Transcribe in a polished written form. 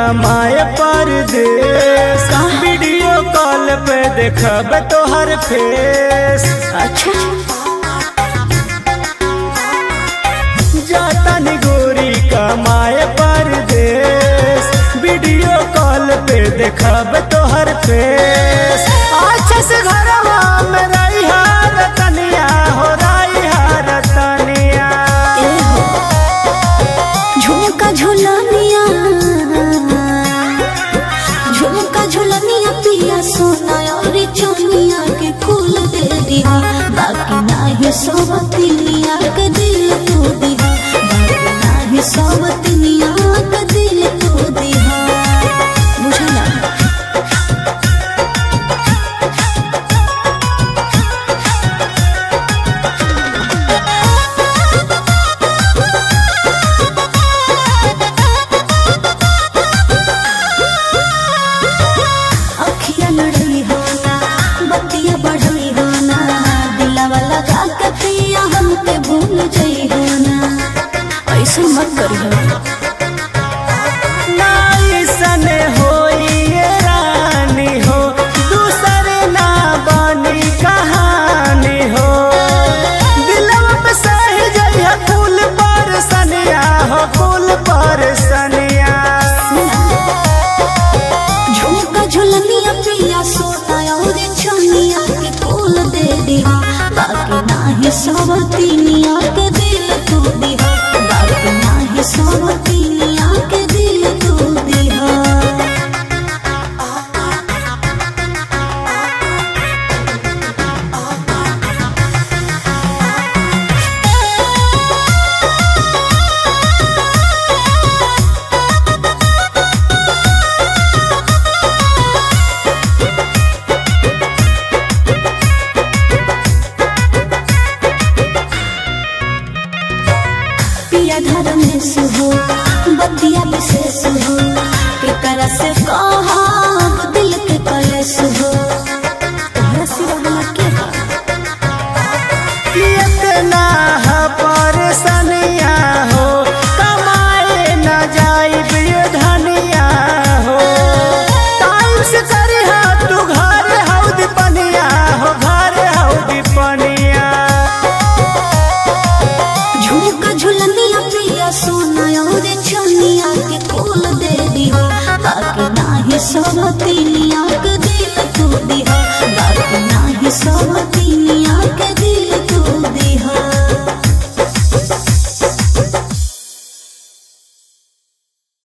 कमाए परदेस, video call पे देखब तोहर फेस। अच्छा जाता नी गोरी कमाए परदेस, वीडियो कॉल पे देखब तोहर फेस। अच्छा से घरवा में रही रतनिया हो रही रतनिया। झुमका झुलनिया झुमका झुलनिया पिया सोना और चोनिया के फूल दे दिया, बाकी नाही सोबतिनिया के दिल तू दिया, बाकी नाही सोबतिनिया के दिल तू दिया। बुझला मत करियो नाइसन होई रानी हो, दूसरे ना बनी कहानी हो। दिलवा पे सही जइहा फूल पर सनिया हो, फूल पर सनिया। झुमका झुलनिया पिया सोना और चनिया के फूल दे दिया, बाकी नाही सोबतिनिया के दिल तू दिया, बाकी नाही सोबतिनिया के दिल तू दिया। पिया धर्मेश हो बतिया विशेष हो, केकरा से कहब दिल के कलेश हो। तोहरा सिवा हमर के बा? इतना परेशानिया हो, कमाए न जाइब ये धनिया हो। टाइम से करिहा तू घर हौदी पनिया हो, घर हौदी पनिया। झुमका झुलनिया पिया सोना और चनिया के फूल दे दिया, बाकी नाही सोबती